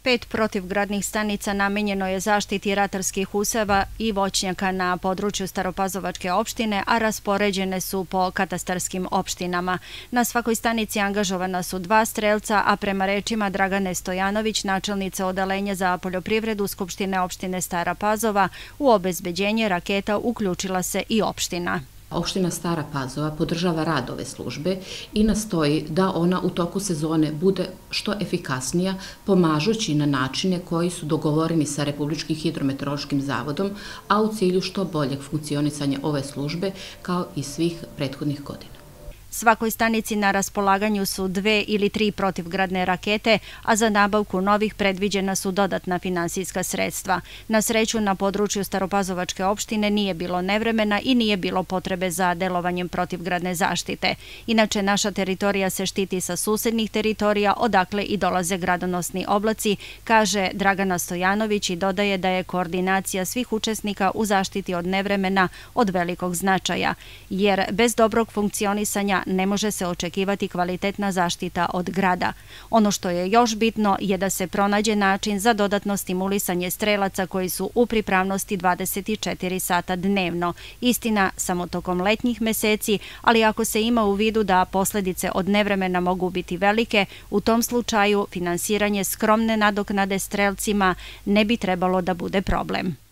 5 protivgradnih stanica namenjeno je zaštiti ratarskih useva i voćnjaka na području Staropazovačke opštine, a raspoređene su po katastarskim opštinama. Na svakoj stanici angažovana su 2 strelca, a prema rečima Dragane Stojanović, načelnice Odeljenja za poljoprivredu Skupštine opštine Stara Pazova, u obezbeđenje raketa uključila se i opština. Opština Stara Pazova podržava rad ove službe i nastoji da ona u toku sezone bude što efikasnija, pomažući na načine koji su dogovoreni sa Republičkim hidrometeorološkim zavodom, a u cilju što boljeg funkcionisanja ove službe kao i svih prethodnih godina. Svakoj stanici na raspolaganju su 2 ili 3 protivgradne rakete, a za nabavku novih predviđena su dodatna finansijska sredstva. Na sreću, na području Staropazovačke opštine nije bilo nevremena i nije bilo potrebe za delovanjem protivgradne zaštite. Inače, naša teritorija se štiti sa susednih teritorija, odakle i dolaze gradonosni oblaci, kaže Dragana Stojanović i dodaje da je koordinacija svih učesnika u zaštiti od nevremena od velikog značaja, jer bez dobrog funkcionisanja ne može se očekivati kvalitetna zaštita od grada. Ono što je još bitno je da se pronađe način za dodatno stimulisanje strelaca koji su u pripravnosti 24 sata dnevno. Istina, samo tokom letnjih meseci, ali ako se ima u vidu da posledice od nevremena mogu biti velike, u tom slučaju finansiranje skromne nadoknade strelcima ne bi trebalo da bude problem.